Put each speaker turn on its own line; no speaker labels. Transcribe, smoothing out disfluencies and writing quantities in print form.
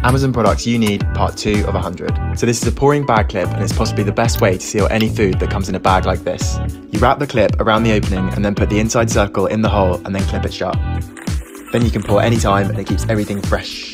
Amazon products you need, part 2 of 100. So this is a pouring bag clip, and it's possibly the best way to seal any food that comes in a bag like this. You wrap the clip around the opening and then put the inside circle in the hole and then clip it shut. Then you can pour anytime and it keeps everything fresh.